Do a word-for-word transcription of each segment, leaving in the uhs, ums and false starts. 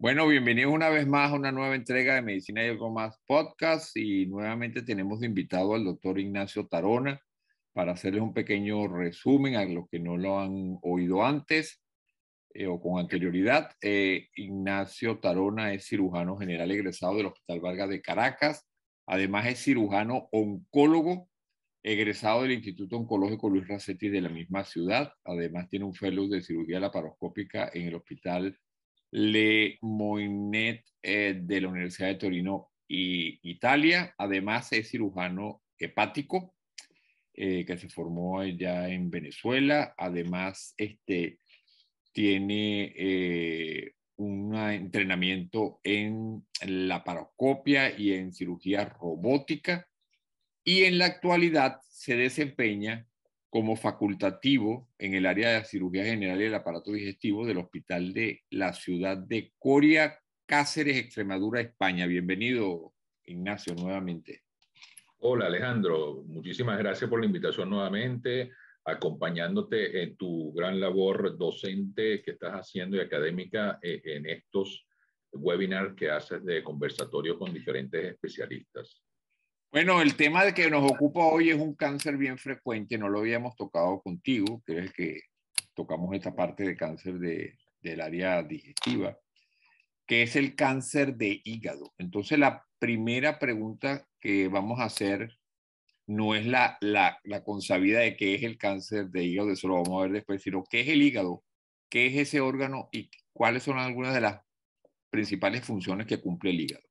Bueno, bienvenidos una vez más a una nueva entrega de Medicina y algo más podcast y nuevamente tenemos de invitado al doctor Ignacio Tarona para hacerles un pequeño resumen a los que no lo han oído antes eh, o con anterioridad. Eh, Ignacio Tarona es cirujano general egresado del Hospital Vargas de Caracas. Además es cirujano oncólogo egresado del Instituto Oncológico Luis Racetti de la misma ciudad. Además tiene un fellow de cirugía laparoscópica en el Hospital Le Moynet eh, de la Universidad de Torino y Italia. Además es cirujano hepático eh, que se formó ya en Venezuela. Además este, tiene eh, un entrenamiento en laparoscopia y en cirugía robótica. Y en la actualidad se desempeña como facultativo en el área de cirugía general y el aparato digestivo del Hospital de la Ciudad de Coria, Cáceres, Extremadura, España. Bienvenido, Ignacio, nuevamente. Hola Alejandro, muchísimas gracias por la invitación nuevamente, acompañándote en tu gran labor docente que estás haciendo y académica en estos webinars que haces de conversatorio con diferentes especialistas. Bueno, el tema de que nos ocupa hoy es un cáncer bien frecuente, no lo habíamos tocado contigo, que es el que tocamos esta parte de cáncer de, del área digestiva, que es el cáncer de hígado. Entonces, la primera pregunta que vamos a hacer no es la, la, la consabida de qué es el cáncer de hígado, eso lo vamos a ver después, sino qué es el hígado, qué es ese órgano y cuáles son algunas de las principales funciones que cumple el hígado.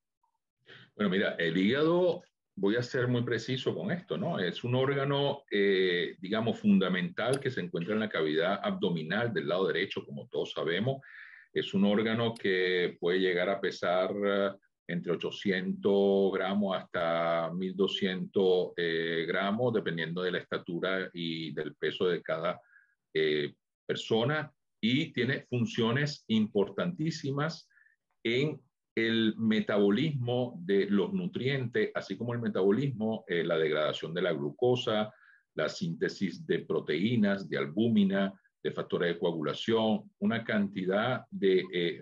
Bueno, mira, el hígado, voy a ser muy preciso con esto, ¿no? Es un órgano, eh, digamos, fundamental que se encuentra en la cavidad abdominal del lado derecho, como todos sabemos. Es un órgano que puede llegar a pesar uh, entre ochocientos gramos hasta mil doscientos eh, gramos, dependiendo de la estatura y del peso de cada eh, persona, y tiene funciones importantísimas en el metabolismo de los nutrientes, así como el metabolismo, eh, la degradación de la glucosa, la síntesis de proteínas, de albúmina, de factores de coagulación, una cantidad de, eh,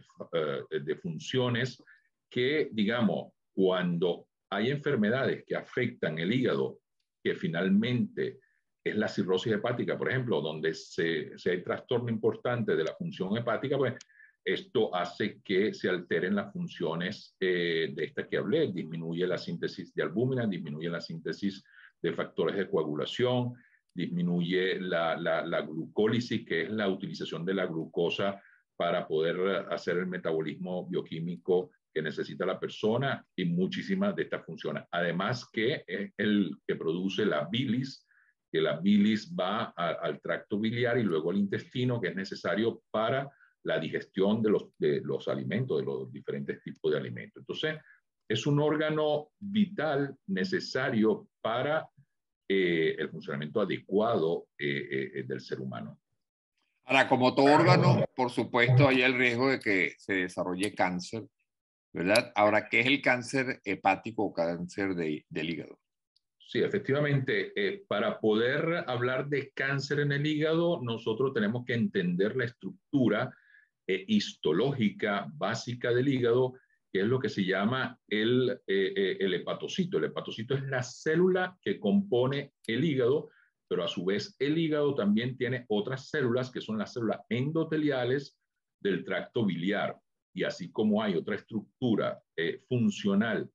de funciones que, digamos, cuando hay enfermedades que afectan el hígado, que finalmente es la cirrosis hepática, por ejemplo, donde se, se hay trastorno importante de la función hepática, pues esto hace que se alteren las funciones eh, de esta que hablé, disminuye la síntesis de albúmina, disminuye la síntesis de factores de coagulación, disminuye la, la, la glucólisis, que es la utilización de la glucosa para poder hacer el metabolismo bioquímico que necesita la persona, y muchísimas de estas funciones. Además que es el que produce la bilis, que la bilis va a, al tracto biliar y luego al intestino, que es necesario para la digestión de los, de los alimentos, de los diferentes tipos de alimentos. Entonces, es un órgano vital necesario para eh, el funcionamiento adecuado eh, eh, del ser humano. Ahora, como todo órgano, por supuesto, hay el riesgo de que se desarrolle cáncer, ¿verdad? Ahora, ¿qué es el cáncer hepático o cáncer de, del hígado? Sí, efectivamente, eh, para poder hablar de cáncer en el hígado, nosotros tenemos que entender la estructura eh, histológica básica del hígado, que es lo que se llama el, eh, eh, el hepatocito. El hepatocito es la célula que compone el hígado, pero a su vez el hígado también tiene otras células que son las células endoteliales del tracto biliar. Y así como hay otra estructura eh, funcional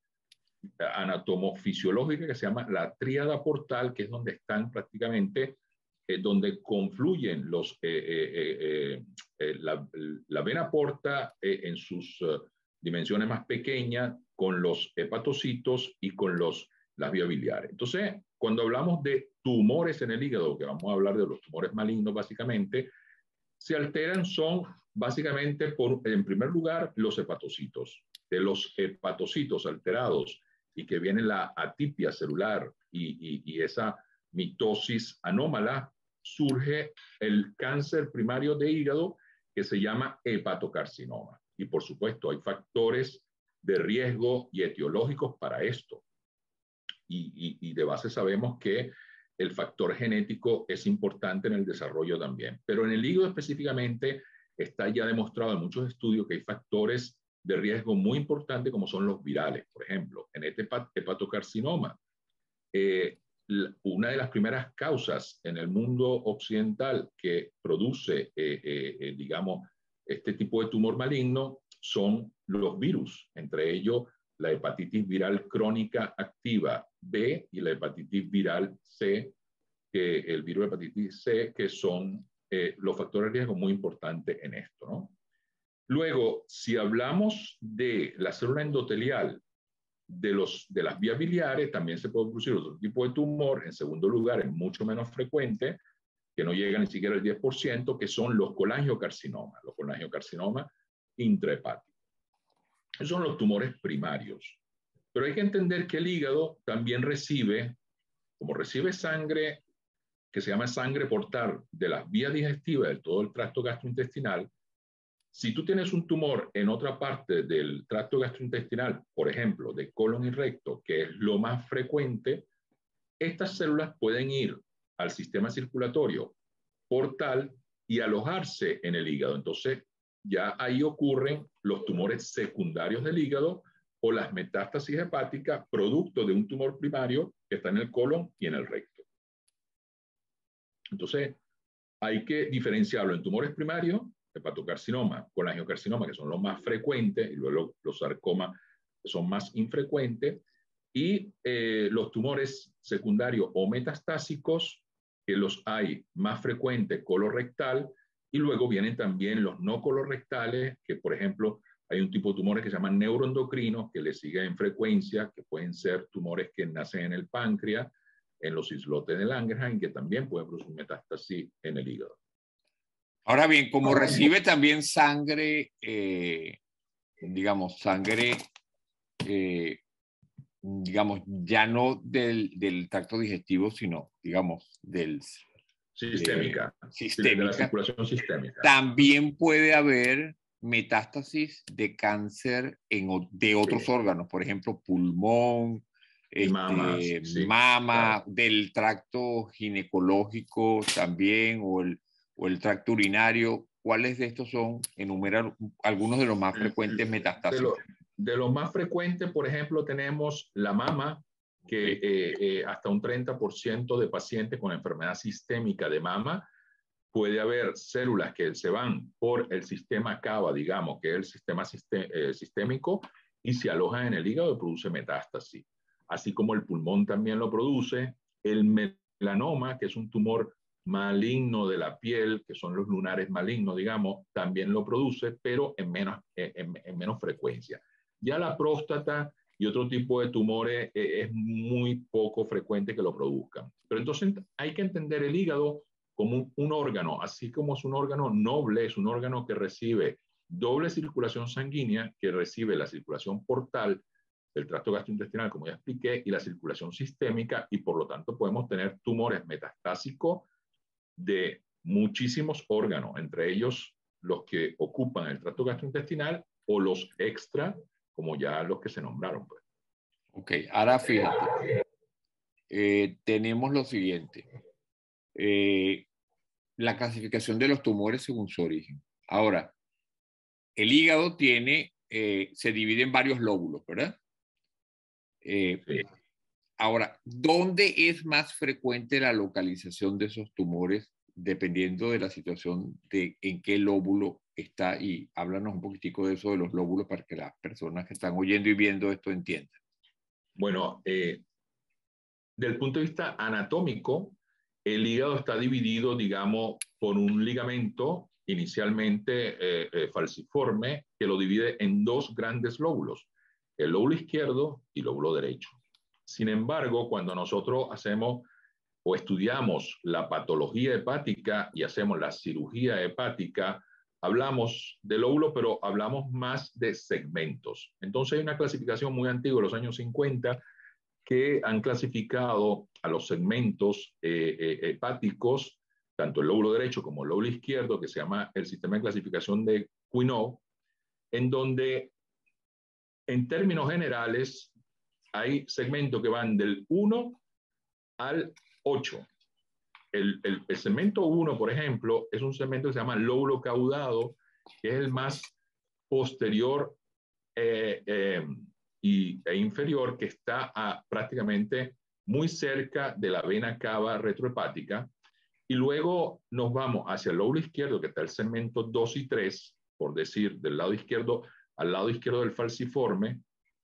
anatomofisiológica que se llama la tríada portal, que es donde están prácticamente, eh, donde confluyen los, eh, eh, eh, la, la vena porta eh, en sus uh, dimensiones más pequeñas, con los hepatocitos y con los, las vías biliares. Entonces, cuando hablamos de tumores en el hígado, que vamos a hablar de los tumores malignos básicamente, se alteran son básicamente, por, en primer lugar, los hepatocitos. De los hepatocitos alterados y que viene la atipia celular y, y, y esa mitosis anómala, surge el cáncer primario de hígado que se llama hepatocarcinoma. Y por supuesto hay factores de riesgo y etiológicos para esto. Y, y, y de base sabemos que el factor genético es importante en el desarrollo también. Pero en el hígado específicamente, está ya demostrado en muchos estudios que hay factores de riesgo muy importantes como son los virales. Por ejemplo, en este hepatocarcinoma, eh, una de las primeras causas en el mundo occidental que produce, eh, eh, eh, digamos, este tipo de tumor maligno son los virus, entre ellos la hepatitis viral crónica activa B y la hepatitis viral C, que el virus de hepatitis C, que son eh, los factores de riesgo muy importantes en esto, ¿no? Luego, si hablamos de la célula endotelial de, los, de las vías biliares, también se puede producir otro tipo de tumor. En segundo lugar, es mucho menos frecuente, que no llega ni siquiera al diez por ciento, que son los colangiocarcinomas, los colangiocarcinomas intrahepáticos. Esos son los tumores primarios. Pero hay que entender que el hígado también recibe, como recibe sangre, que se llama sangre portal de las vías digestivas de todo el tracto gastrointestinal. Si tú tienes un tumor en otra parte del tracto gastrointestinal, por ejemplo, de colon y recto, que es lo más frecuente, estas células pueden ir al sistema circulatorio portal y alojarse en el hígado. Entonces, ya ahí ocurren los tumores secundarios del hígado o las metástasis hepáticas, producto de un tumor primario que está en el colon y en el recto. Entonces, hay que diferenciarlo en tumores primarios, hepatocarcinoma, colangiocarcinoma, que son los más frecuentes, y luego los sarcomas, que son más infrecuentes, y eh, los tumores secundarios o metastásicos, que los hay más frecuentes, colorectal, y luego vienen también los no colorectales, que por ejemplo, hay un tipo de tumores que se llaman neuroendocrinos, que le siguen en frecuencia, que pueden ser tumores que nacen en el páncreas, en los islotes de Langerhans, que también pueden producir metástasis en el hígado. Ahora bien, como recibe también sangre, eh, digamos, sangre, eh, digamos, ya no del, del tracto digestivo, sino, digamos, del sistémica, de, sistémica, de la circulación sistémica. También puede haber metástasis de cáncer en, de otros sí. órganos, por ejemplo, pulmón, este, mamas, sí, mama, claro. Del tracto ginecológico también, o el, o el tracto urinario. ¿Cuáles de estos son? Enumerar algunos de los más frecuentes metástasis. De, lo, de los más frecuentes, por ejemplo, tenemos la mama, que eh, eh, hasta un treinta por ciento de pacientes con enfermedad sistémica de mama puede haber células que se van por el sistema cava, digamos, que es el sistema sisté, eh, sistémico, y se alojan en el hígado y produce metástasis. Así como el pulmón también lo produce, el melanoma, que es un tumor maligno de la piel, que son los lunares malignos, digamos, también lo produce, pero en menos, en, en menos frecuencia. Ya la próstata y otro tipo de tumores eh, es muy poco frecuente que lo produzcan. Pero entonces hay que entender el hígado como un, un órgano, así como es un órgano noble, es un órgano que recibe doble circulación sanguínea, que recibe la circulación portal del tracto gastrointestinal, como ya expliqué, y la circulación sistémica, y por lo tanto podemos tener tumores metastásicos de muchísimos órganos, entre ellos los que ocupan el tracto gastrointestinal o los extra, como ya los que se nombraron. Pues. Ok, ahora fíjate, eh, tenemos lo siguiente, eh, la clasificación de los tumores según su origen. Ahora, el hígado tiene, eh, se divide en varios lóbulos, ¿verdad? Eh, sí. Ahora, ¿dónde es más frecuente la localización de esos tumores dependiendo de la situación de en qué lóbulo está? Y háblanos un poquitico de eso de los lóbulos para que las personas que están oyendo y viendo esto entiendan. Bueno, eh, del punto de vista anatómico, el hígado está dividido, digamos, por un ligamento inicialmente eh, eh, falciforme que lo divide en dos grandes lóbulos, el lóbulo izquierdo y el lóbulo derecho. Sin embargo, cuando nosotros hacemos o estudiamos la patología hepática y hacemos la cirugía hepática, hablamos de lóbulo, pero hablamos más de segmentos. Entonces hay una clasificación muy antigua de los años cincuenta que han clasificado a los segmentos eh, eh, hepáticos, tanto el lóbulo derecho como el lóbulo izquierdo, que se llama el sistema de clasificación de Quinault, en donde, en términos generales, hay segmentos que van del uno al ocho. El, el, el segmento uno, por ejemplo, es un segmento que se llama lóbulo caudado, que es el más posterior eh, eh, y, e inferior, que está a, prácticamente muy cerca de la vena cava retrohepática. Y luego nos vamos hacia el lóbulo izquierdo, que está el segmento dos y tres, por decir, del lado izquierdo al lado izquierdo del falciforme.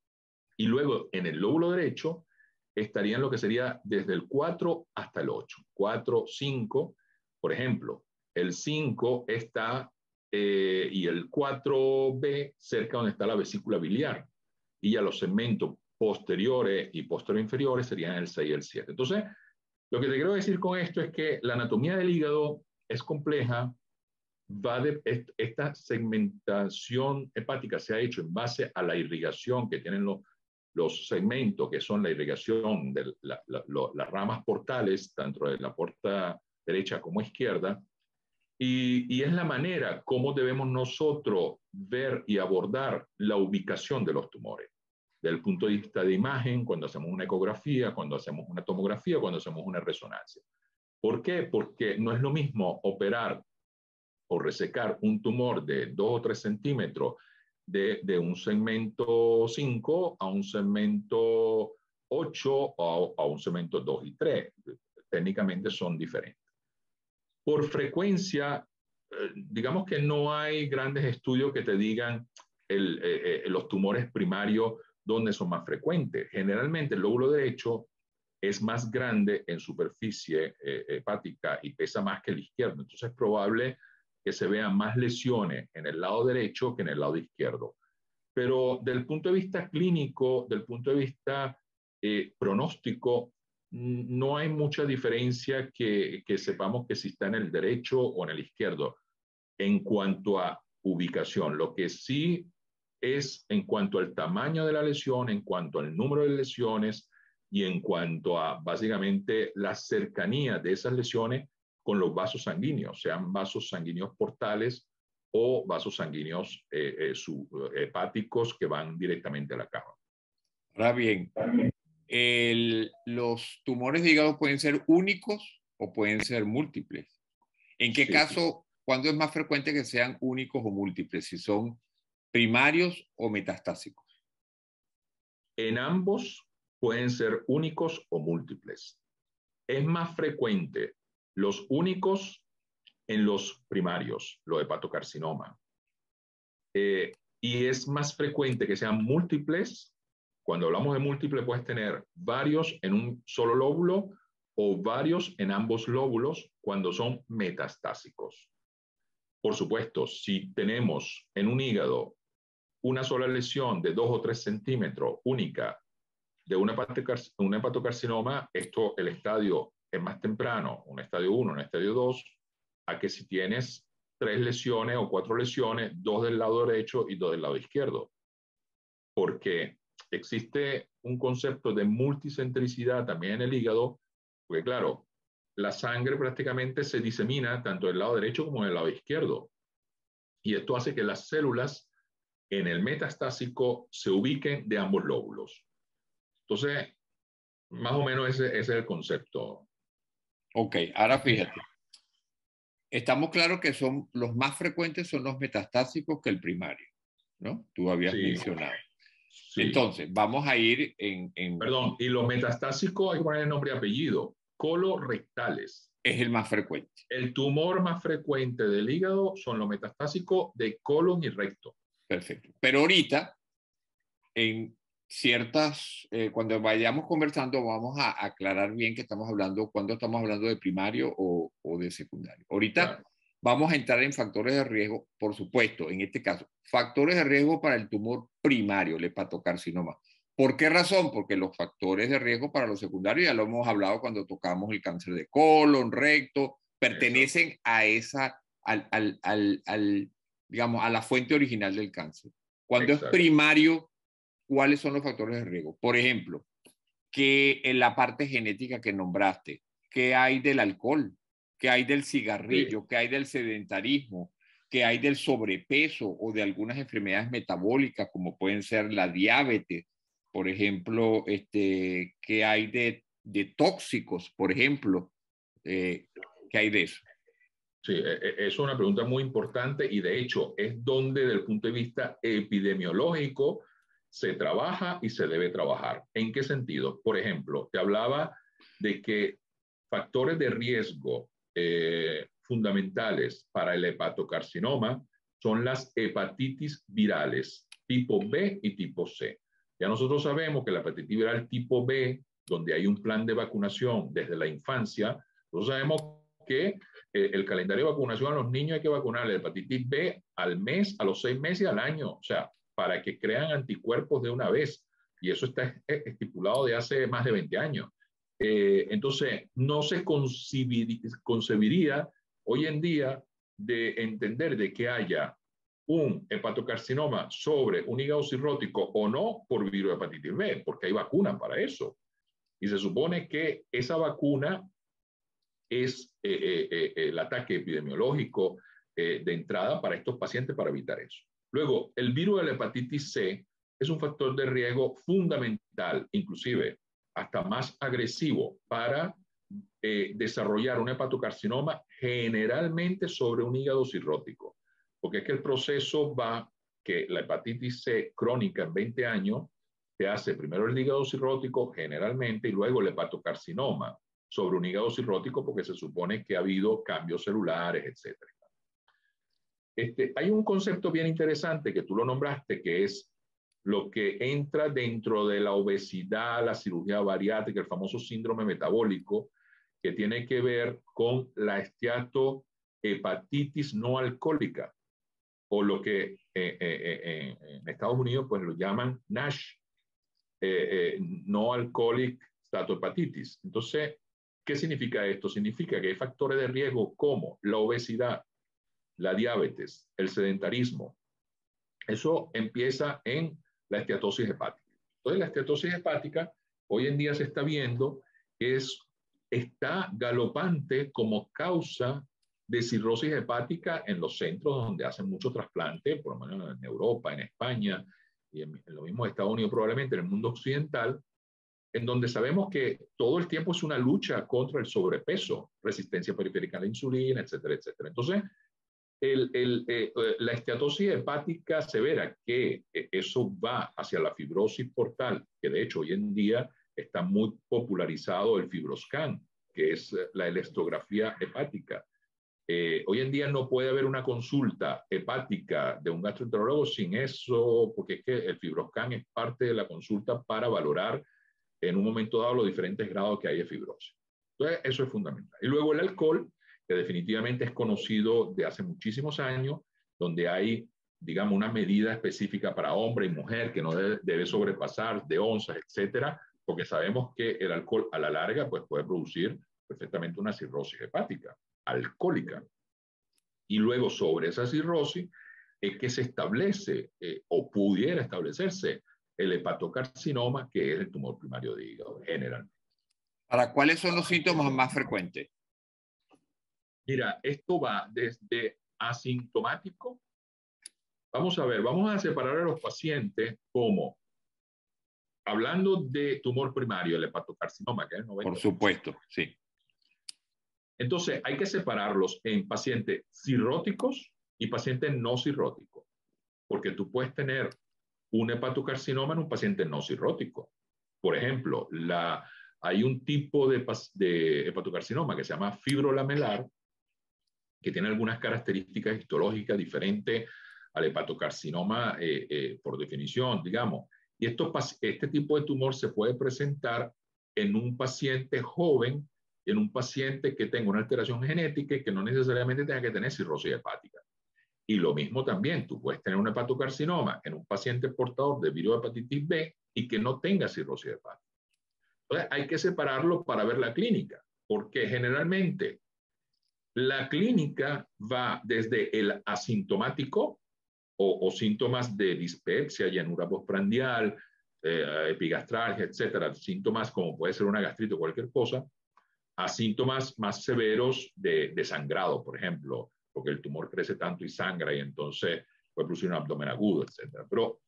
Y luego en el lóbulo derecho estarían lo que sería desde el cuatro hasta el ocho. cuatro, cinco, por ejemplo, el cinco está eh, y el cuatro B cerca donde está la vesícula biliar. Y ya los segmentos posteriores y posterior inferiores serían el seis y el siete. Entonces, lo que te quiero decir con esto es que la anatomía del hígado es compleja. Va de, esta segmentación hepática se ha hecho en base a la irrigación que tienen los, los segmentos, que son la irrigación de la, la, la, las ramas portales, tanto de la puerta derecha como izquierda, y, y es la manera como debemos nosotros ver y abordar la ubicación de los tumores. Desde el punto de vista de imagen, cuando hacemos una ecografía, cuando hacemos una tomografía, cuando hacemos una resonancia. ¿Por qué? Porque no es lo mismo operar o resecar un tumor de dos o tres centímetros de, de un segmento cinco a un segmento ocho o a, a un segmento dos y tres. Técnicamente son diferentes. Por frecuencia, eh, digamos que no hay grandes estudios que te digan el, eh, eh, los tumores primarios donde son más frecuentes. Generalmente el lóbulo derecho es más grande en superficie eh, hepática y pesa más que el izquierdo. Entonces es probable que se vean más lesiones en el lado derecho que en el lado izquierdo. Pero del punto de vista clínico, del punto de vista eh, pronóstico, no hay mucha diferencia que, que sepamos que si está en el derecho o en el izquierdo en cuanto a ubicación. Lo que sí es en cuanto al tamaño de la lesión, en cuanto al número de lesiones y en cuanto a básicamente la cercanía de esas lesiones con los vasos sanguíneos, sean vasos sanguíneos portales o vasos sanguíneos eh, eh, subhepáticos que van directamente a la cava. Ahora bien, el, los tumores de hígado pueden ser únicos o pueden ser múltiples. ¿En qué Sí. caso, cuándo es más frecuente que sean únicos o múltiples? Si son primarios o metastásicos. En ambos pueden ser únicos o múltiples. Es más frecuente los únicos en los primarios, los hepatocarcinoma. Eh, y es más frecuente que sean múltiples. Cuando hablamos de múltiples, puedes tener varios en un solo lóbulo o varios en ambos lóbulos cuando son metastásicos. Por supuesto, si tenemos en un hígado una sola lesión de dos o tres centímetros única de una hepatocarcinoma, esto, el estadio es más temprano, un estadio uno, un estadio dos, a que si tienes tres lesiones o cuatro lesiones, dos del lado derecho y dos del lado izquierdo. Porque existe un concepto de multicentricidad también en el hígado, porque claro, la sangre prácticamente se disemina tanto del lado derecho como del lado izquierdo. Y esto hace que las células en el metastásico se ubiquen de ambos lóbulos. Entonces, más o menos ese, ese es el concepto. Ok, ahora fíjate. Estamos claros que son los más frecuentes son los metastásicos que el primario, ¿no? Tú habías Sí, mencionado. sí. Entonces, vamos a ir en, en... Perdón, y los metastásicos hay que poner el nombre y apellido. Colorectales. Es el más frecuente. El tumor más frecuente del hígado son los metastásicos de colon y recto. Perfecto. Pero ahorita, en ciertas, eh, cuando vayamos conversando, vamos a aclarar bien que estamos hablando, cuando estamos hablando de primario o, o de secundario. Ahorita claro. Vamos a entrar en factores de riesgo, por supuesto, en este caso, factores de riesgo para el tumor primario, el hepatocarcinoma. ¿Por qué razón? Porque los factores de riesgo para los secundarios, ya lo hemos hablado cuando tocamos el cáncer de colon, recto, pertenecen Exacto. a esa, al, al, al, al, digamos, a la fuente original del cáncer. Cuando Exacto. es primario, ¿cuáles son los factores de riesgo? Por ejemplo, que en la parte genética que nombraste, ¿qué hay del alcohol? ¿Qué hay del cigarrillo? Sí. ¿Qué hay del sedentarismo? ¿Qué hay del sobrepeso o de algunas enfermedades metabólicas como pueden ser la diabetes? Por ejemplo, este, ¿qué hay de, de tóxicos? Por ejemplo, eh, ¿qué hay de eso? Sí, es una pregunta muy importante y de hecho es donde desde el punto de vista epidemiológico se trabaja y se debe trabajar. ¿En qué sentido? Por ejemplo, te hablaba de que factores de riesgo eh, fundamentales para el hepatocarcinoma son las hepatitis virales tipo B y tipo C. Ya nosotros sabemos que la hepatitis viral tipo B, donde hay un plan de vacunación desde la infancia, nosotros sabemos que eh, el calendario de vacunación a los niños hay que vacunar la hepatitis B al mes, a los seis meses y al año, o sea, para que crean anticuerpos de una vez. Y eso está estipulado de hace más de veinte años. Eh, entonces, no se concebiría hoy en día de entender de que haya un hepatocarcinoma sobre un hígado cirrótico o no por virus de hepatitis B, porque hay vacuna para eso. Y se supone que esa vacuna es eh, eh, eh, el ataque epidemiológico eh, de entrada para estos pacientes para evitar eso. Luego, el virus de la hepatitis C es un factor de riesgo fundamental, inclusive hasta más agresivo para eh, desarrollar un hepatocarcinoma generalmente sobre un hígado cirrótico, porque es que el proceso va que la hepatitis C crónica en veinte años te hace primero el hígado cirrótico generalmente y luego el hepatocarcinoma sobre un hígado cirrótico porque se supone que ha habido cambios celulares, etcétera. Este, hay un concepto bien interesante que tú lo nombraste, que es lo que entra dentro de la obesidad, la cirugía bariátrica, el famoso síndrome metabólico, que tiene que ver con la esteatohepatitis no alcohólica, o lo que eh, eh, eh, en Estados Unidos pues lo llaman NASH, eh, eh, no alcoholic steatohepatitis. Entonces, ¿qué significa esto? Significa que hay factores de riesgo como la obesidad, la diabetes, el sedentarismo. Eso empieza en la esteatosis hepática. Entonces, la esteatosis hepática hoy en día se está viendo que es, está galopante como causa de cirrosis hepática en los centros donde hacen mucho trasplante, por lo menos en Europa, en España, y en, en los mismos Estados Unidos probablemente, en el mundo occidental, en donde sabemos que todo el tiempo es una lucha contra el sobrepeso, resistencia periférica a la insulina, etcétera, etcétera. Entonces, el, el, eh, la esteatosis hepática severa, que eh, eso va hacia la fibrosis portal, que de hecho hoy en día está muy popularizado el FibroScan, que es la elastografía hepática. Eh, hoy en día no puede haber una consulta hepática de un gastroenterólogo sin eso, porque es que el FibroScan es parte de la consulta para valorar en un momento dado los diferentes grados que hay de fibrosis. Entonces, eso es fundamental. Y luego el alcohol, que definitivamente es conocido de hace muchísimos años, donde hay, digamos, una medida específica para hombre y mujer que no debe, debe sobrepasar de onzas, etcétera, porque sabemos que el alcohol a la larga pues, puede producir perfectamente una cirrosis hepática alcohólica. Y luego sobre esa cirrosis es que se establece eh, o pudiera establecerse el hepatocarcinoma, que es el tumor primario de hígado, generalmente. ¿Para cuáles son los síntomas más frecuentes? Mira, esto va desde asintomático. Vamos a ver, vamos a separar a los pacientes como, hablando de tumor primario, el hepatocarcinoma, que es el noventa por ciento. Por supuesto, sí. Entonces, hay que separarlos en pacientes cirróticos y pacientes no cirróticos, porque tú puedes tener un hepatocarcinoma en un paciente no cirrótico. Por ejemplo, la, hay un tipo de, de hepatocarcinoma que se llama fibrolamelar, que tiene algunas características histológicas diferentes al hepatocarcinoma eh, eh, por definición, digamos. Y esto, este tipo de tumor se puede presentar en un paciente joven, en un paciente que tenga una alteración genética y que no necesariamente tenga que tener cirrosis hepática. Y lo mismo también, tú puedes tener un hepatocarcinoma en un paciente portador de virus de hepatitis B y que no tenga cirrosis hepática. Entonces, hay que separarlo para ver la clínica, porque generalmente la clínica va desde el asintomático o, o síntomas de dispepsia, llanura postprandial, eh, epigastralgia, etcétera, síntomas como puede ser una gastrite o cualquier cosa, a síntomas más severos de, de sangrado, por ejemplo, porque el tumor crece tanto y sangra y entonces puede producir un abdomen agudo, etcétera. Pero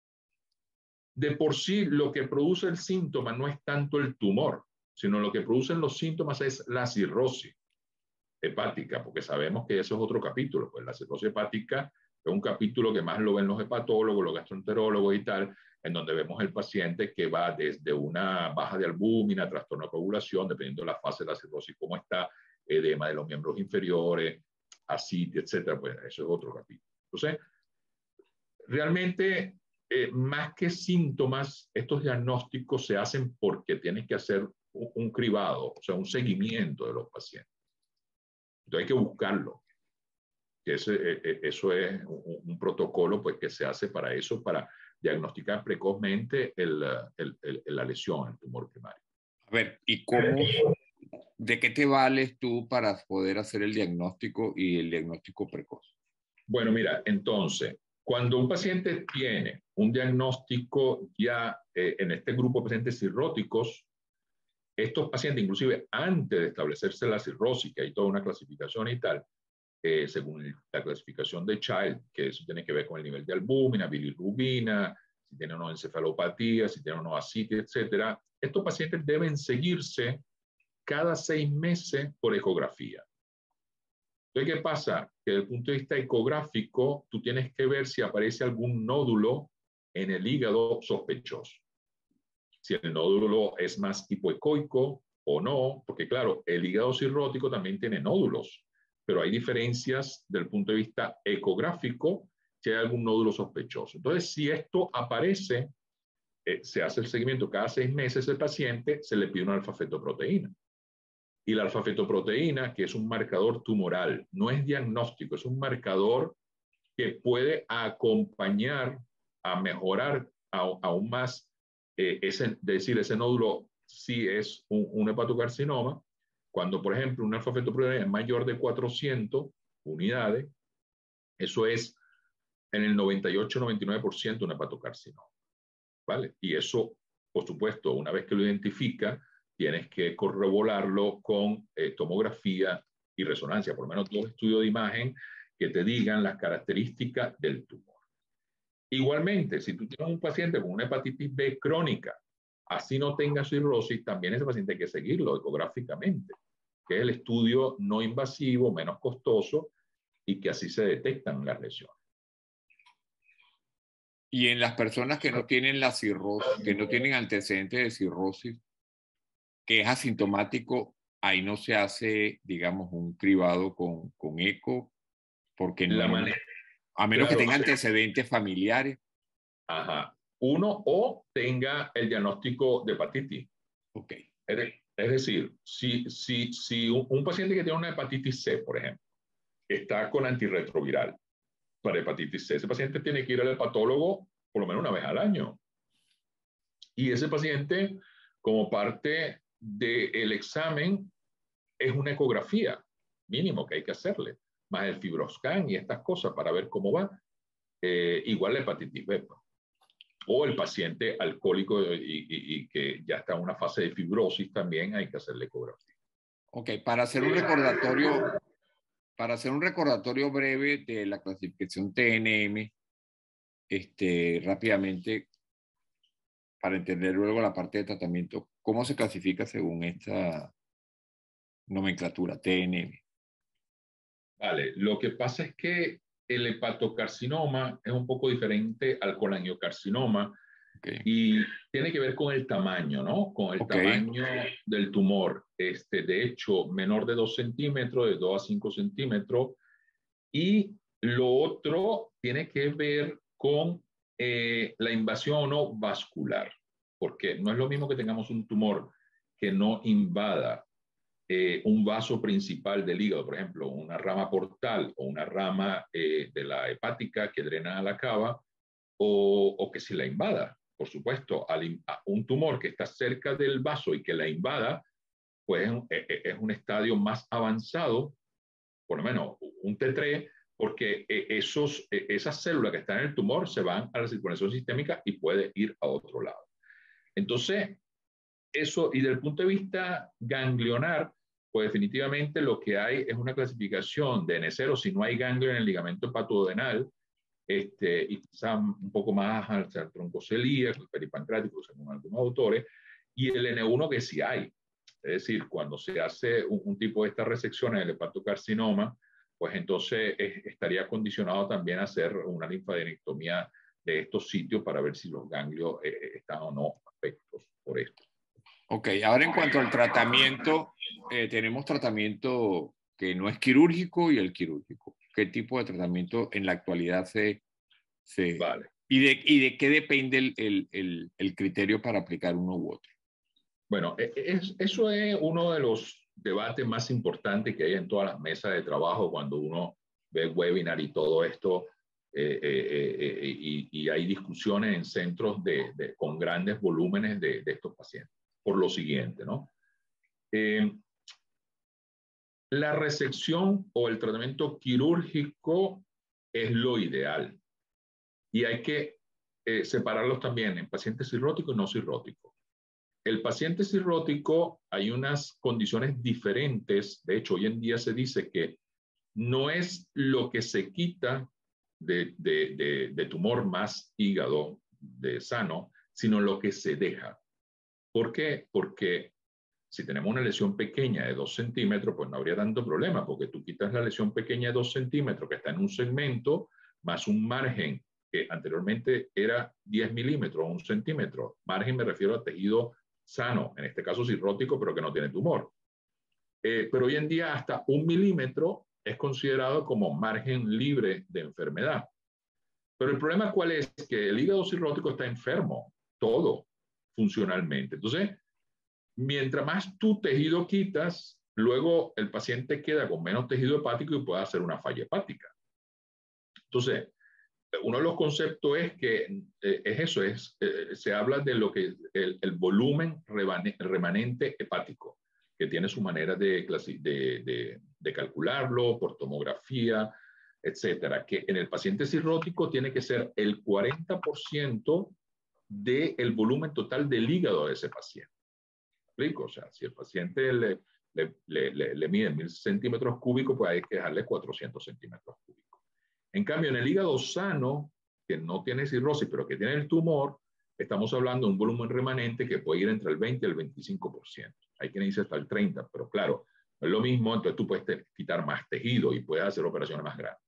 de por sí lo que produce el síntoma no es tanto el tumor, sino lo que producen los síntomas es la cirrosis. hepática, porque sabemos que eso es otro capítulo, pues la cirrosis hepática es un capítulo que más lo ven los hepatólogos, los gastroenterólogos y tal, en donde vemos el paciente que va desde una baja de albúmina, trastorno de coagulación, dependiendo de la fase de la cirrosis, cómo está, edema de los miembros inferiores, ascitis, etcétera, pues eso es otro capítulo. Entonces, realmente, eh, más que síntomas, estos diagnósticos se hacen porque tienes que hacer un, un cribado, o sea, un seguimiento de los pacientes. Entonces hay que buscarlo. Que ese, eh, eso es un, un protocolo pues, que se hace para eso, para diagnosticar precozmente el, el, el, la lesión, el tumor primario. A ver, ¿y cómo, de qué te vales tú para poder hacer el diagnóstico y el diagnóstico precoz? Bueno, mira, entonces, cuando un paciente tiene un diagnóstico ya eh, en este grupo de pacientes cirróticos, estos pacientes, inclusive antes de establecerse la cirrosis, que hay toda una clasificación y tal, eh, según la clasificación de Child, que eso tiene que ver con el nivel de albúmina, bilirrubina, si tienen o no encefalopatía, si tienen o no ascitis, etcétera. Estos pacientes deben seguirse cada seis meses por ecografía. Entonces, ¿qué pasa? Que desde el punto de vista ecográfico, tú tienes que ver si aparece algún nódulo en el hígado sospechoso. Si el nódulo es más hipoecoico o no, porque claro, el hígado cirrótico también tiene nódulos, pero hay diferencias desde el punto de vista ecográfico si hay algún nódulo sospechoso. Entonces, si esto aparece, eh, se hace el seguimiento cada seis meses del paciente, se le pide una alfa-fetoproteína. Y la alfa-fetoproteína, que es un marcador tumoral, no es diagnóstico, es un marcador que puede acompañar a mejorar a, aún más, eh, ese, decir, ese nódulo sí es un, un hepatocarcinoma. Cuando, por ejemplo, una alfa-fetoproteína es mayor de cuatrocientas unidades, eso es en el noventa y ocho noventa y nueve por ciento un hepatocarcinoma. ¿Vale? Y eso, por supuesto, una vez que lo identifica, tienes que corroborarlo con eh, tomografía y resonancia, por lo menos dos estudios de imagen que te digan las características del tumor. Igualmente, si tú tienes un paciente con una hepatitis B crónica, así no tenga cirrosis, también ese paciente hay que seguirlo ecográficamente, que es el estudio no invasivo, menos costoso, y que así se detectan las lesiones. Y en las personas que no tienen la cirrosis, que no tienen antecedentes de cirrosis, que es asintomático, ahí no se hace, digamos, un cribado con, con eco, porque no, La manera, a menos claro, que tenga antecedentes familiares. Ajá. Uno, o tenga el diagnóstico de hepatitis. Ok. Es, es decir, si, si, si un, un paciente que tiene una hepatitis C, por ejemplo, está con antirretroviral para hepatitis C, ese paciente tiene que ir al hepatólogo por lo menos una vez al año. Y ese paciente, como parte del examen, es una ecografía mínimo que hay que hacerle, más el fibroscan y estas cosas para ver cómo va. Eh, igual la hepatitis B. O el paciente alcohólico y, y, y que ya está en una fase de fibrosis, también hay que hacerle ecografía. Ok, para hacer un recordatorio, para hacer un recordatorio breve de la clasificación T N M, este, rápidamente, para entender luego la parte de tratamiento, ¿cómo se clasifica según esta nomenclatura T N M? Vale, lo que pasa es que el hepatocarcinoma es un poco diferente al colangiocarcinoma. Okay. Y tiene que ver con el tamaño, ¿no? Con el okay. tamaño del tumor. Este, de hecho, menor de dos centímetros, de dos a cinco centímetros. Y lo otro tiene que ver con eh, la invasión o no vascular. Porque no es lo mismo que tengamos un tumor que no invada eh, un vaso principal del hígado, por ejemplo, una rama portal o una rama eh, de la hepática que drena a la cava, o, o que si la invada. Por supuesto, al, a un tumor que está cerca del vaso y que la invada, pues es, es un estadio más avanzado, por lo menos un T tres, porque esos, esas células que están en el tumor se van a la circulación sistémica y puede ir a otro lado. Entonces, eso, y desde el punto de vista ganglionar, pues definitivamente lo que hay es una clasificación de N cero si no hay ganglio en el ligamento hepatodenal, este, y quizá un poco más al tronco celíaco, el peripancrático, según algunos autores, y el N uno que sí hay. Es decir, cuando se hace un, un tipo de esta resección en el hepatocarcinoma, pues entonces es, estaría condicionado también a hacer una linfadenectomía de estos sitios para ver si los ganglios eh, están o no afectados por esto. Ok, ahora en cuanto al tratamiento, eh, tenemos tratamiento que no es quirúrgico y el quirúrgico. ¿Qué tipo de tratamiento en la actualidad se... se Vale. ¿Y de, y de qué depende el, el, el, el criterio para aplicar uno u otro? Bueno, es, eso es uno de los debates más importantes que hay en todas las mesas de trabajo cuando uno ve webinar y todo esto, eh, eh, eh, y, y hay discusiones en centros de, de, con grandes volúmenes de, de estos pacientes. Por lo siguiente, ¿no? Eh, la resección o el tratamiento quirúrgico es lo ideal y hay que eh, separarlos también en pacientes cirróticos y no cirróticos. El paciente cirrótico, hay unas condiciones diferentes. De hecho, hoy en día se dice que no es lo que se quita de, de, de, de tumor más hígado de sano, sino lo que se deja. ¿Por qué? Porque si tenemos una lesión pequeña de dos centímetros, pues no habría tanto problema, porque tú quitas la lesión pequeña de dos centímetros que está en un segmento, más un margen que anteriormente era diez milímetros o un centímetro. Margen me refiero a tejido sano, en este caso cirrótico, pero que no tiene tumor. Eh, pero hoy en día hasta un milímetro es considerado como margen libre de enfermedad. Pero el problema cuál es, que el hígado cirrótico está enfermo, todo, funcionalmente. Entonces, mientras más tu tejido quitas, luego el paciente queda con menos tejido hepático y puede hacer una falla hepática. Entonces, uno de los conceptos es que eh, es eso, es, eh, se habla de lo que el, el volumen remanente hepático, que tiene su manera de, de, de, de calcularlo por tomografía, etcétera, que en el paciente cirrótico tiene que ser el cuarenta por ciento del volumen total del hígado de ese paciente. ¿Me explico? O sea, si el paciente le, le, le, le, le mide mil centímetros cúbicos, pues hay que dejarle cuatrocientos centímetros cúbicos. En cambio, en el hígado sano, que no tiene cirrosis, pero que tiene el tumor, estamos hablando de un volumen remanente que puede ir entre el veinte y el veinticinco por ciento. Hay quien dice hasta el treinta por ciento, pero claro, no es lo mismo, entonces tú puedes te, quitar más tejido y puedes hacer operaciones más grandes.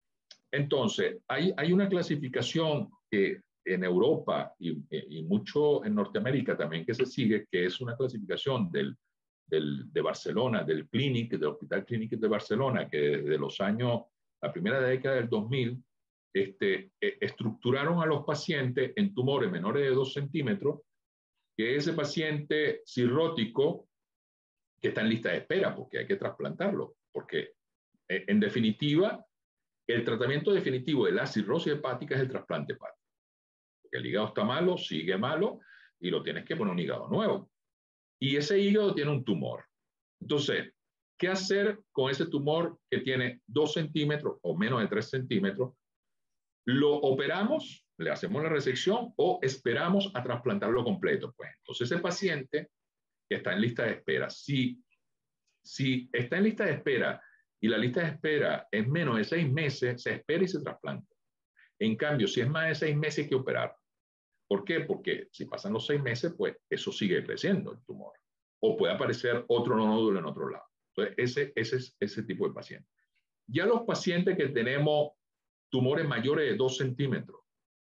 Entonces, hay, hay una clasificación que en Europa y, y mucho en Norteamérica también que se sigue, que es una clasificación del, del, de Barcelona, del Clínic, del Hospital Clínic de Barcelona, que desde los años, la primera década del dos mil, este, estructuraron a los pacientes en tumores menores de dos centímetros, que ese paciente cirrótico que está en lista de espera, porque hay que trasplantarlo, porque en definitiva, el tratamiento definitivo de la cirrosis hepática es el trasplante hepático. Porque el hígado está malo, sigue malo, y lo tienes que poner un hígado nuevo. Y ese hígado tiene un tumor. Entonces, ¿qué hacer con ese tumor que tiene dos centímetros o menos de tres centímetros? ¿Lo operamos, le hacemos la resección o esperamos a trasplantarlo completo? Pues entonces ese paciente que está en lista de espera, si, si está en lista de espera y la lista de espera es menos de seis meses, se espera y se trasplanta. En cambio, si es más de seis meses, hay que operar. ¿Por qué? Porque si pasan los seis meses, pues eso sigue creciendo el tumor. O puede aparecer otro nódulo en otro lado. Entonces, ese, ese es ese tipo de paciente. Ya los pacientes que tenemos tumores mayores de dos centímetros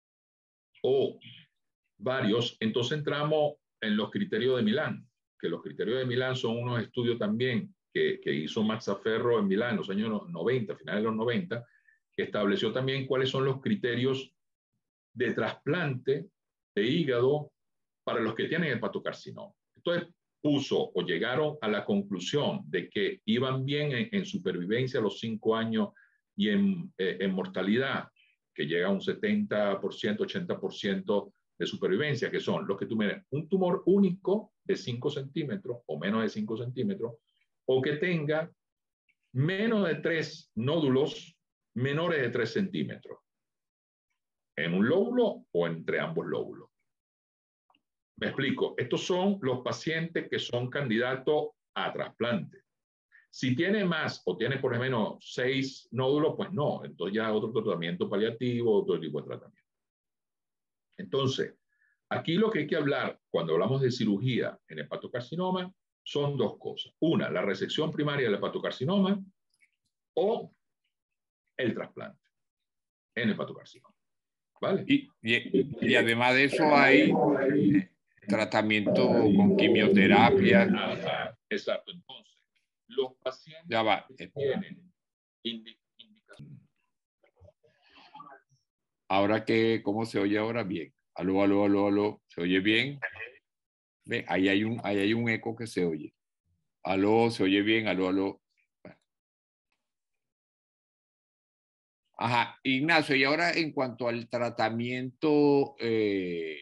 o varios, entonces entramos en los criterios de Milán, que los criterios de Milán son unos estudios también que, que hizo Mazzaferro en Milán en los años noventa, finales de los noventa, que estableció también cuáles son los criterios de trasplante de hígado para los que tienen hepatocarcinoma. Entonces puso o llegaron a la conclusión de que iban bien en, en supervivencia a los cinco años y en, eh, en mortalidad, que llega a un setenta por ciento, ochenta por ciento de supervivencia, que son los que tuvieran un tumor único de cinco centímetros o menos de cinco centímetros, o que tenga menos de tres nódulos menores de tres centímetros en un lóbulo o entre ambos lóbulos. Me explico, estos son los pacientes que son candidatos a trasplante. Si tiene más o tiene por lo menos seis nódulos, pues no, entonces ya otro tratamiento paliativo, otro tipo de tratamiento. Entonces, aquí lo que hay que hablar cuando hablamos de cirugía en hepatocarcinoma son dos cosas. Una, la resección primaria del hepatocarcinoma o el trasplante en hepatocarcinoma. ¿Vale? Y, y, y además de eso hay tratamiento con quimioterapia. Ajá, exacto. Entonces, los pacientes Ya va. que tienen indicación. Ahora que, ¿cómo se oye ahora? Bien. Aló, aló, aló, aló. ¿Se oye bien? Ve, ahí hay un, ahí hay un eco que se oye. Aló, ¿se oye bien? Aló, aló. Ajá, Ignacio, y ahora en cuanto al tratamiento, eh,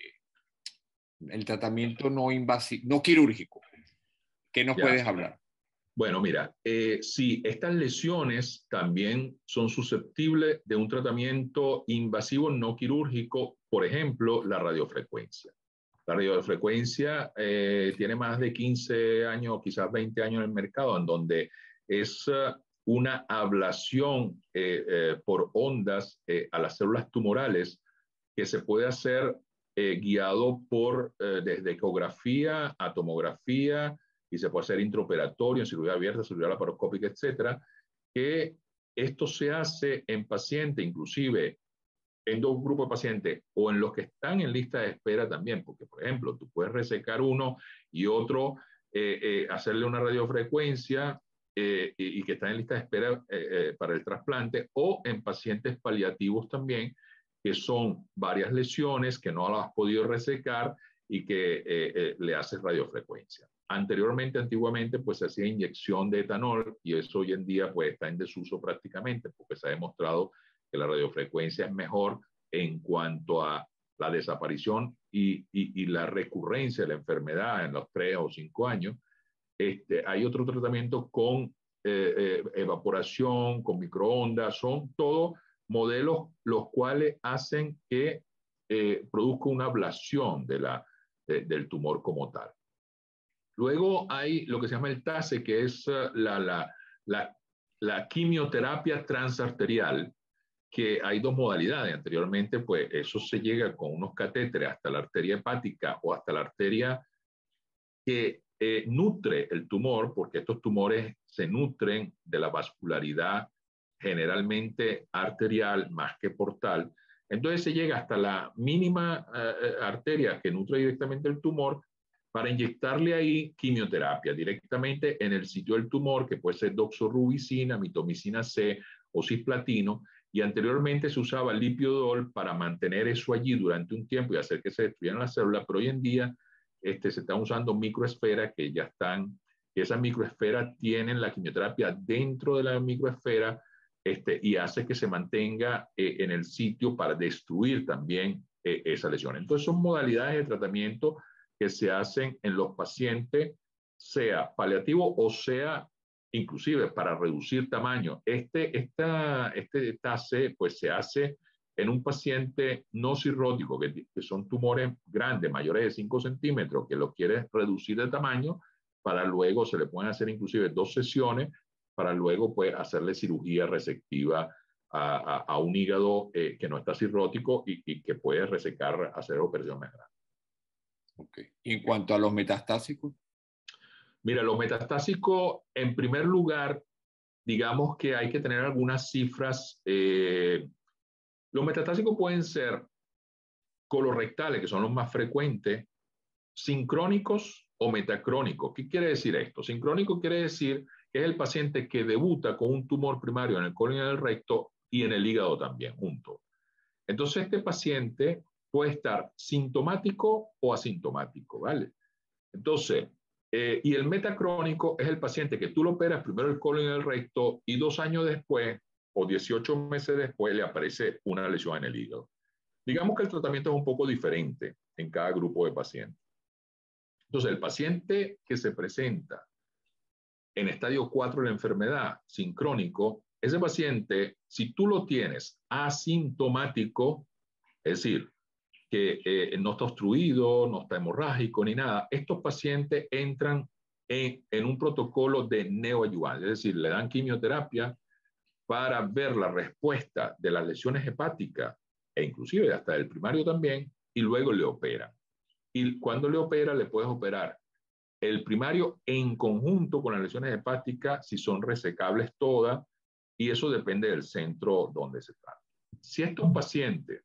el tratamiento no invasivo, no quirúrgico, ¿qué nos Ya. puedes hablar? Bueno, mira, eh, sí, estas lesiones también son susceptibles de un tratamiento invasivo no quirúrgico, por ejemplo, la radiofrecuencia. La radiofrecuencia eh, tiene más de quince años, quizás veinte años en el mercado, en donde es uh, una ablación eh, eh, por ondas eh, a las células tumorales que se puede hacer eh, guiado por eh, desde ecografía a tomografía, y se puede hacer intraoperatorio, en cirugía abierta, cirugía laparoscópica, etcétera, que esto se hace en pacientes, inclusive en dos grupos de pacientes, o en los que están en lista de espera también, porque, por ejemplo, tú puedes resecar uno y otro, eh, eh, hacerle una radiofrecuencia eh, y, y que están en lista de espera eh, eh, para el trasplante, o en pacientes paliativos también, que son varias lesiones que no las has podido resecar y que eh, eh, le haces radiofrecuencia. Anteriormente, antiguamente, pues se hacía inyección de etanol y eso hoy en día pues está en desuso prácticamente porque se ha demostrado que la radiofrecuencia es mejor en cuanto a la desaparición y, y, y la recurrencia de la enfermedad en los tres o cinco años. Este, hay otro tratamiento con eh, eh, evaporación, con microondas, son todos modelos los cuales hacen que eh, produzca una ablación de la, de, del tumor como tal. Luego hay lo que se llama el T A S E, que es la, la, la, la quimioterapia transarterial, que hay dos modalidades. Anteriormente, pues eso se llega con unos catéteres hasta la arteria hepática o hasta la arteria que eh, nutre el tumor, porque estos tumores se nutren de la vascularidad generalmente arterial más que portal. Entonces se llega hasta la mínima eh, arteria que nutre directamente el tumor para inyectarle ahí quimioterapia directamente en el sitio del tumor, que puede ser doxorubicina, mitomicina C o cisplatino, y anteriormente se usaba lipiodol para mantener eso allí durante un tiempo y hacer que se destruyeran las células, pero hoy en día este, se están usando microesferas que ya están, que esas microesferas tienen la quimioterapia dentro de la microesfera este, y hace que se mantenga eh, en el sitio para destruir también eh, esa lesión. Entonces son modalidades de tratamiento que se hacen en los pacientes, sea paliativo o sea inclusive para reducir tamaño. Este, esta, este T A S E pues se hace en un paciente no cirrótico, que, que son tumores grandes, mayores de cinco centímetros, que lo quiere reducir de tamaño, para luego se le pueden hacer inclusive dos sesiones, para luego pues hacerle cirugía resectiva a, a, a un hígado eh, que no está cirrótico y, y que puede resecar, hacer operaciones más grandes. Okay. ¿Y en cuanto a los metastásicos? Mira, los metastásicos, en primer lugar, digamos que hay que tener algunas cifras. Eh, los metastásicos pueden ser colorectales, que son los más frecuentes, sincrónicos o metacrónicos. ¿Qué quiere decir esto? Sincrónico quiere decir que es el paciente que debuta con un tumor primario en el colon y en el recto y en el hígado también, junto. Entonces, este paciente puede estar sintomático o asintomático, ¿vale? Entonces, eh, y el metacrónico es el paciente que tú lo operas primero el colon y el recto y dos años después o dieciocho meses después le aparece una lesión en el hígado. Digamos que el tratamiento es un poco diferente en cada grupo de pacientes. Entonces, el paciente que se presenta en estadio cuatro de la enfermedad, sincrónico, ese paciente, si tú lo tienes asintomático, es decir, que eh, no está obstruido, no está hemorrágico ni nada, estos pacientes entran en, en un protocolo de neoadyuvante, es decir, le dan quimioterapia para ver la respuesta de las lesiones hepáticas e inclusive hasta del primario también, y luego le operan. Y cuando le opera, le puedes operar el primario en conjunto con las lesiones hepáticas, si son resecables todas, y eso depende del centro donde se trata. Si estos pacientes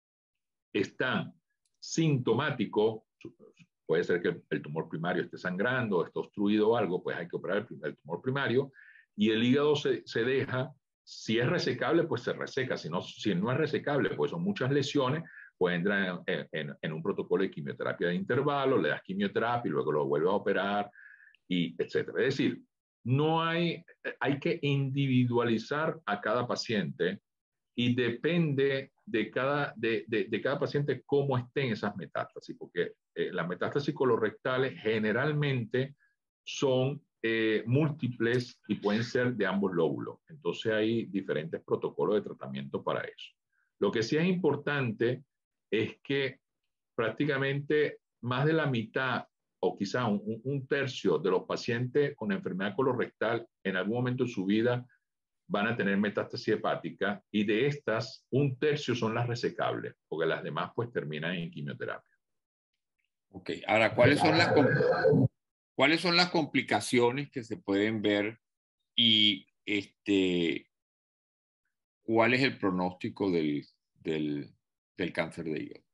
están sintomáticos, puede ser que el tumor primario esté sangrando, esté obstruido o algo, pues hay que operar el, el tumor primario, y el hígado se, se deja, si es resecable, pues se reseca, si no, si no es resecable, pues son muchas lesiones, pues entra en, en, en un protocolo de quimioterapia de intervalo, le das quimioterapia y luego lo vuelves a operar, y etcétera. Es decir, no hay, hay que individualizar a cada paciente y depende de cada, de, de, de cada paciente cómo estén esas metástasis, porque eh, las metástasis colorectales generalmente son eh, múltiples y pueden ser de ambos lóbulos. Entonces hay diferentes protocolos de tratamiento para eso. Lo que sí es importante es que prácticamente más de la mitad o quizá un, un tercio de los pacientes con enfermedad colorectal en algún momento de su vida van a tener metástasis hepática, y de estas, un tercio son las resecables, porque las demás pues terminan en quimioterapia. Ok, ahora, ¿cuáles son las, ¿cuáles son las complicaciones que se pueden ver y este, cuál es el pronóstico del, del, del cáncer de hígado?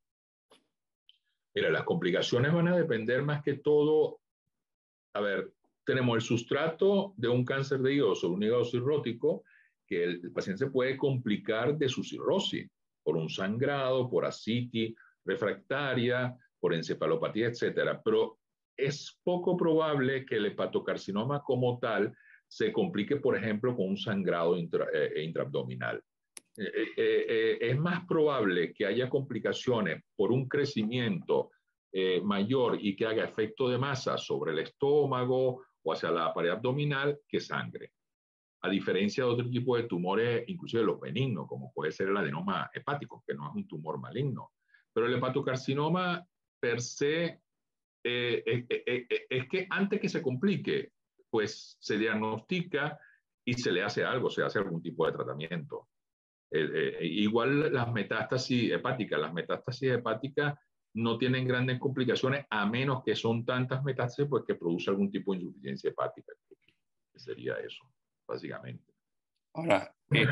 Mira, las complicaciones van a depender más que todo, a ver, tenemos el sustrato de un cáncer de hígado sobre un hígado cirrótico, que el, el paciente se puede complicar de su cirrosis por un sangrado, por ascitis refractaria, por encefalopatía, etcétera. Pero es poco probable que el hepatocarcinoma como tal se complique, por ejemplo, con un sangrado intra, eh, intraabdominal. Eh, eh, eh, es más probable que haya complicaciones por un crecimiento eh, mayor y que haga efecto de masa sobre el estómago o hacia la pared abdominal que sangre. A diferencia de otro tipo de tumores, inclusive los benignos, como puede ser el adenoma hepático, que no es un tumor maligno. Pero el hepatocarcinoma per se eh, eh, eh, eh, es que antes que se complique, pues se diagnostica y se le hace algo, se hace algún tipo de tratamiento. Eh, eh, igual las metástasis hepáticas, las metástasis hepáticas no tienen grandes complicaciones a menos que son tantas metástasis pues que produce algún tipo de insuficiencia hepática, que sería eso, básicamente. Ahora, es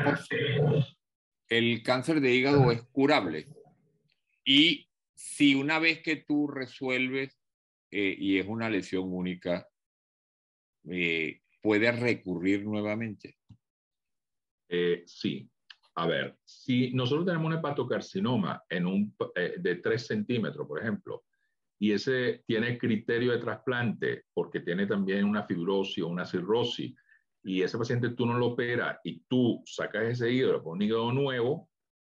el cáncer de hígado es curable, y si una vez que tú resuelves eh, y es una lesión única, eh, puedes recurrir nuevamente. Eh, sí. A ver, si nosotros tenemos un hepatocarcinoma en un, eh, de tres centímetros, por ejemplo, y ese tiene criterio de trasplante porque tiene también una fibrosis o una cirrosis, y ese paciente tú no lo operas y tú sacas ese hígado con un hígado nuevo,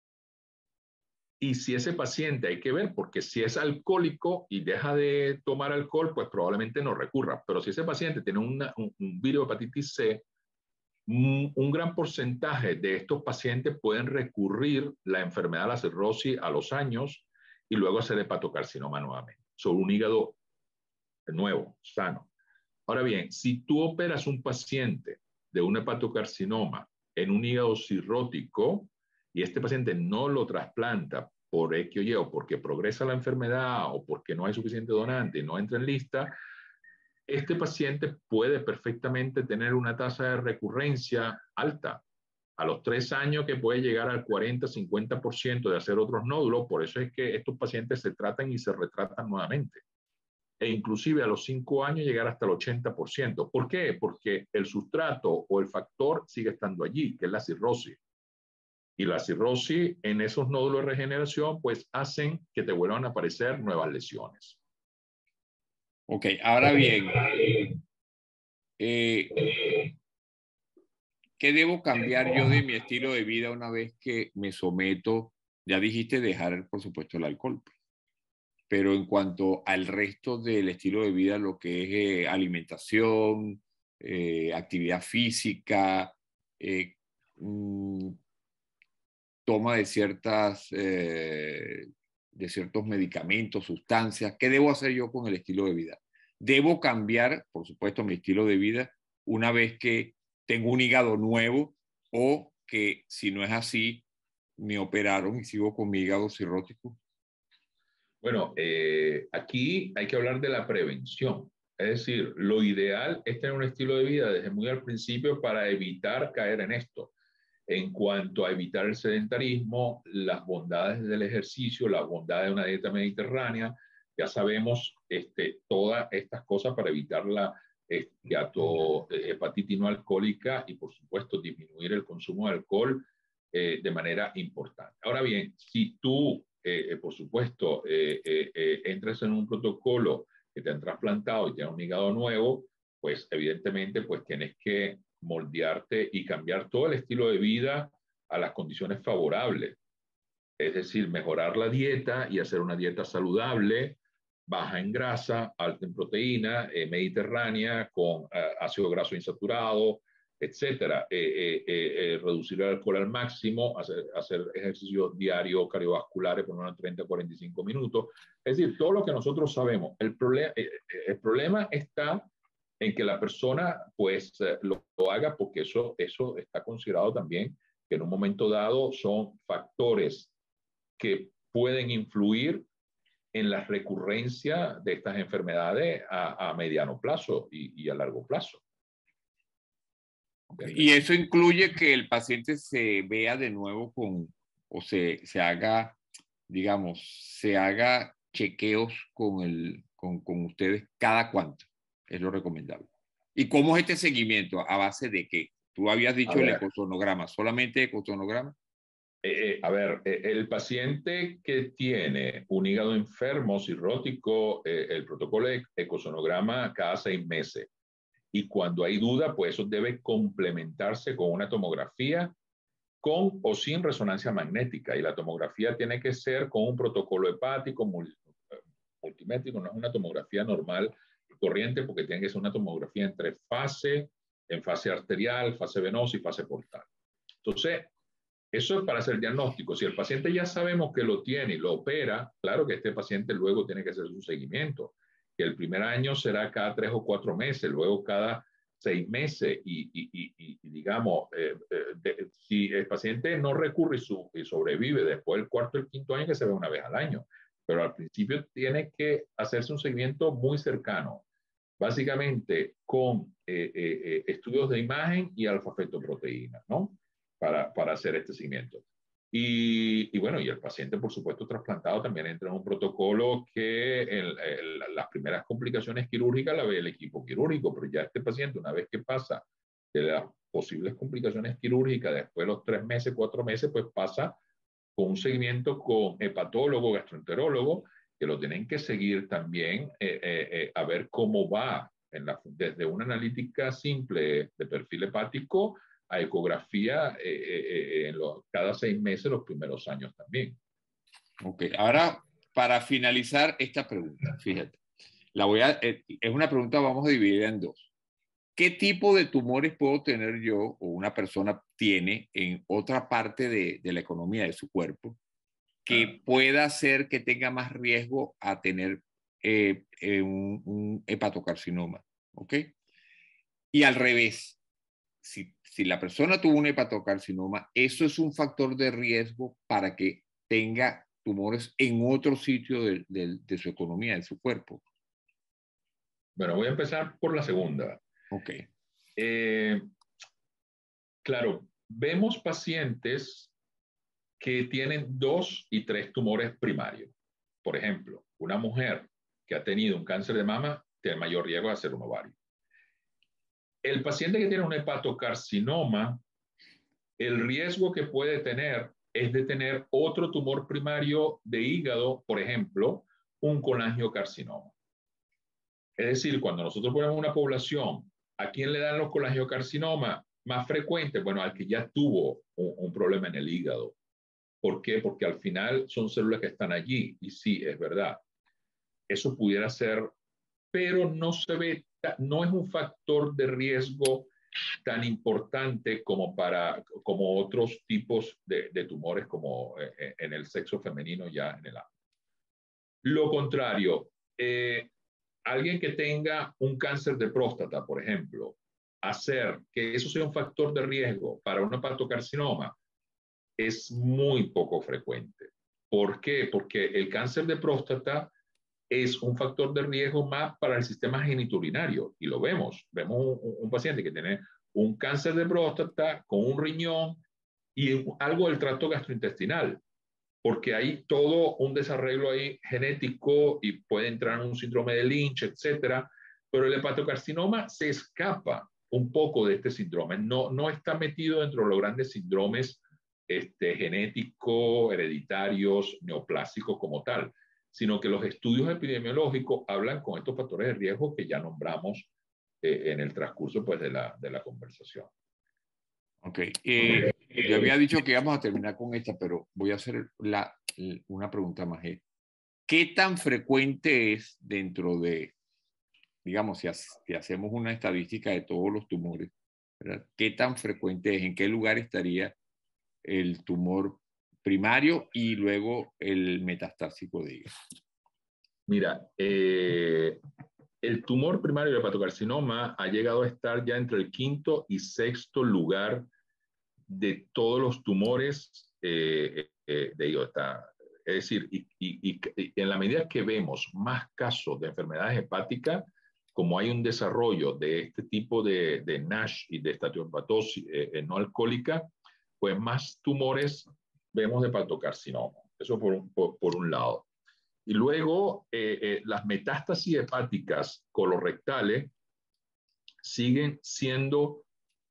y si ese paciente hay que ver, porque si es alcohólico y deja de tomar alcohol, pues probablemente no recurra. Pero si ese paciente tiene una, un, un virus de hepatitis C, un, un gran porcentaje de estos pacientes pueden recurrir la enfermedad de la cirrosis a los años y luego hacer hepatocarcinoma nuevamente, sobre un hígado nuevo, sano. Ahora bien, si tú operas un paciente de un hepatocarcinoma en un hígado cirrótico y este paciente no lo trasplanta por X o Y, o porque progresa la enfermedad o porque no hay suficiente donante y no entra en lista, este paciente puede perfectamente tener una tasa de recurrencia alta. A los tres años que puede llegar al cuarenta, cincuenta por ciento de hacer otros nódulos. Por eso es que estos pacientes se tratan y se retratan nuevamente. E inclusive a los cinco años llegar hasta el ochenta por ciento. ¿Por qué? Porque el sustrato o el factor sigue estando allí, que es la cirrosis. Y la cirrosis en esos nódulos de regeneración pues hacen que te vuelvan a aparecer nuevas lesiones. Ok, ahora bien, eh, ¿qué debo cambiar yo de mi estilo de vida una vez que me someto? Ya dijiste dejar, por supuesto, el alcohol, pero en cuanto al resto del estilo de vida, lo que es eh, alimentación, eh, actividad física, eh, mmm, toma de ciertas, eh, de ciertos medicamentos, sustancias, ¿qué debo hacer yo con el estilo de vida? Debo cambiar, por supuesto, mi estilo de vida una vez que tengo un hígado nuevo, o que si no es así, me operaron y sigo con mi hígado cirrótico. Bueno, eh, aquí hay que hablar de la prevención. Es decir, lo ideal es tener un estilo de vida desde muy al principio para evitar caer en esto. En cuanto a evitar el sedentarismo, las bondades del ejercicio, las bondades de una dieta mediterránea, ya sabemos este, todas estas cosas para evitar la hepatitis no alcohólica y, por supuesto, disminuir el consumo de alcohol eh, de manera importante. Ahora bien, si tú, eh, por supuesto, eh, eh, eh, entras en un protocolo que te han trasplantado y tienes un hígado nuevo, pues evidentemente pues tienes que moldearte y cambiar todo el estilo de vida a las condiciones favorables. Es decir, mejorar la dieta y hacer una dieta saludable, baja en grasa, alta en proteína, eh, mediterránea, con eh, ácido graso insaturado, etcétera. Eh, eh, eh, reducir el alcohol al máximo, hacer, hacer ejercicios diarios cardiovasculares por unos treinta a cuarenta y cinco minutos. Es decir, todo lo que nosotros sabemos. El, proble eh, el problema está en que la persona pues lo, lo haga porque eso, eso está considerado también que en un momento dado son factores que pueden influir en la recurrencia de estas enfermedades a, a mediano plazo y, y a largo plazo. Okay. Y eso incluye que el paciente se vea de nuevo con, o se, se haga, digamos, se haga chequeos con, el, con, con ustedes cada cuánto. Es lo recomendable. ¿Y cómo es este seguimiento? ¿A base de qué? Tú habías dicho el ecosonograma, ¿solamente ecosonograma? Eh, eh, a ver, eh, el paciente que tiene un hígado enfermo, cirrótico, eh, el protocolo de ecosonograma cada seis meses. Y cuando hay duda, pues eso debe complementarse con una tomografía con o sin resonancia magnética. Y la tomografía tiene que ser con un protocolo hepático multimétrico, no es una tomografía normal corriente, porque tiene que ser una tomografía en tres fases, en fase arterial, fase venosa y fase portal. Entonces, eso es para hacer diagnóstico. Si el paciente ya sabemos que lo tiene y lo opera, claro que este paciente luego tiene que hacer su seguimiento, que el primer año será cada tres o cuatro meses, luego cada seis meses y, y, y, y digamos, eh, eh, de, si el paciente no recurre y, su, y sobrevive después del cuarto y el quinto año, que se ve una vez al año, pero al principio tiene que hacerse un seguimiento muy cercano, básicamente con eh, eh, estudios de imagen y alfa-fetoproteína, ¿no? Para, para hacer este seguimiento. Y, y bueno, y el paciente, por supuesto, trasplantado también entra en un protocolo que el, el, las primeras complicaciones quirúrgicas la ve el equipo quirúrgico, pero ya este paciente, una vez que pasa de las posibles complicaciones quirúrgicas, después de los tres meses, cuatro meses, pues pasa con un seguimiento con hepatólogo, gastroenterólogo, que lo tienen que seguir también eh, eh, eh, a ver cómo va en la, desde una analítica simple de perfil hepático a ecografía eh, eh, en los, cada seis meses los primeros años también. Ok, ahora para finalizar esta pregunta, fíjate, la voy a, eh, es una pregunta, vamos a dividir en dos. ¿Qué tipo de tumores puedo tener yo o una persona tiene en otra parte de, de la economía de su cuerpo que ah. pueda hacer que tenga más riesgo a tener eh, eh, un, un hepatocarcinoma? ¿Ok? Y al revés, si, si la persona tuvo un hepatocarcinoma, eso es un factor de riesgo para que tenga tumores en otro sitio de, de, de su economía, de su cuerpo. Bueno, voy a empezar por la segunda. Ok. Eh, claro, vemos pacientes que tienen dos y tres tumores primarios. Por ejemplo, una mujer que ha tenido un cáncer de mama tiene mayor riesgo de hacer un ovario. El paciente que tiene un hepatocarcinoma, el riesgo que puede tener es de tener otro tumor primario de hígado, por ejemplo, un colangiocarcinoma. Es decir, cuando nosotros ponemos una población, ¿a quién le dan los colangiocarcinomas más frecuentes? Bueno, al que ya tuvo un, un problema en el hígado. ¿Por qué? Porque al final son células que están allí. Y sí, es verdad. Eso pudiera ser, pero no se ve, no es un factor de riesgo tan importante como para como otros tipos de, de tumores como eh, en el sexo femenino ya en el ámbito. Lo contrario, eh, alguien que tenga un cáncer de próstata, por ejemplo, hacer que eso sea un factor de riesgo para un hepatocarcinoma es muy poco frecuente. ¿Por qué? Porque el cáncer de próstata es un factor de riesgo más para el sistema genitourinario. Y lo vemos. Vemos un, un paciente que tiene un cáncer de próstata con un riñón y algo del tracto gastrointestinal, porque hay todo un desarreglo ahí genético y puede entrar en un síndrome de Lynch, etcétera. Pero el hepatocarcinoma se escapa un poco de este síndrome. No, no está metido dentro de los grandes síndromes este, genéticos, hereditarios, neoplásicos como tal, sino que los estudios epidemiológicos hablan con estos factores de riesgo que ya nombramos eh, en el transcurso pues, de, la, de la conversación. Ok. Eh, yo había dicho que íbamos a terminar con esta, pero voy a hacer la, una pregunta más. ¿Qué tan frecuente es dentro de, digamos, si, si hacemos una estadística de todos los tumores, ¿verdad? ¿Qué tan frecuente es? ¿En qué lugar estaría el tumor primario y luego el metastásico de hígado? Mira, eh, el tumor primario del hepatocarcinoma ha llegado a estar ya entre el quinto y sexto lugar de todos los tumores eh, eh, de hígado. Está, es decir, y, y, y, y en la medida que vemos más casos de enfermedades hepáticas, como hay un desarrollo de este tipo de, de NASH y de esteatohepatosis eh, no alcohólica, pues más tumores vemos de hepatocarcinoma. Eso por un, por, por un lado. Y luego eh, eh, las metástasis hepáticas colorectales siguen siendo,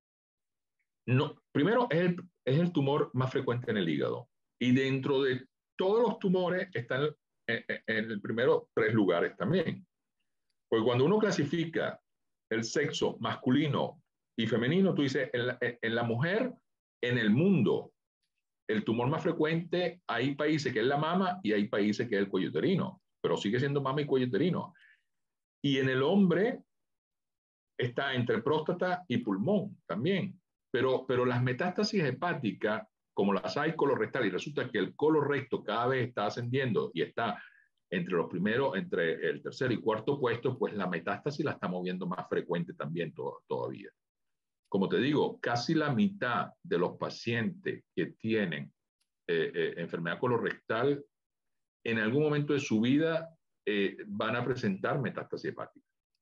no, primero es el, es el tumor más frecuente en el hígado. Y dentro de todos los tumores están en, en, en el primero tres lugares también. Porque cuando uno clasifica el sexo masculino y femenino, tú dices, en la, en la mujer, en el mundo, el tumor más frecuente, hay países que es la mama y hay países que es el cuello uterino, pero sigue siendo mama y cuello uterino. Y en el hombre está entre próstata y pulmón también. Pero, pero las metástasis hepáticas, como las hay colorectal, y resulta que el colorecto cada vez está ascendiendo y está entre los primeros, entre el tercer y cuarto puesto, pues la metástasis la estamos viendo más frecuente también to todavía. Como te digo, casi la mitad de los pacientes que tienen eh, eh, enfermedad colorectal en algún momento de su vida eh, van a presentar metástasis hepática.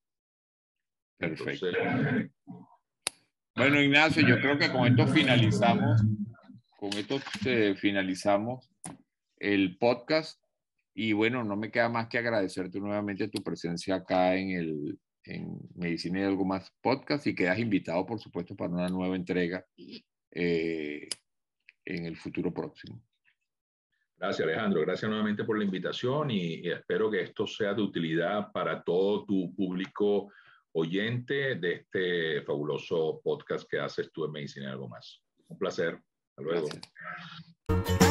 Perfecto. Entonces, bueno, Ignacio, yo creo que con esto finalizamos, con esto eh, finalizamos el podcast. Y bueno, no me queda más que agradecerte nuevamente tu presencia acá en el en Medicina y Algo Más podcast, y quedas invitado, por supuesto, para una nueva entrega eh, en el futuro próximo. Gracias, Alejandro. Gracias nuevamente por la invitación y, y espero que esto sea de utilidad para todo tu público oyente de este fabuloso podcast que haces tú en Medicina y Algo Más. Un placer. Hasta luego. Gracias.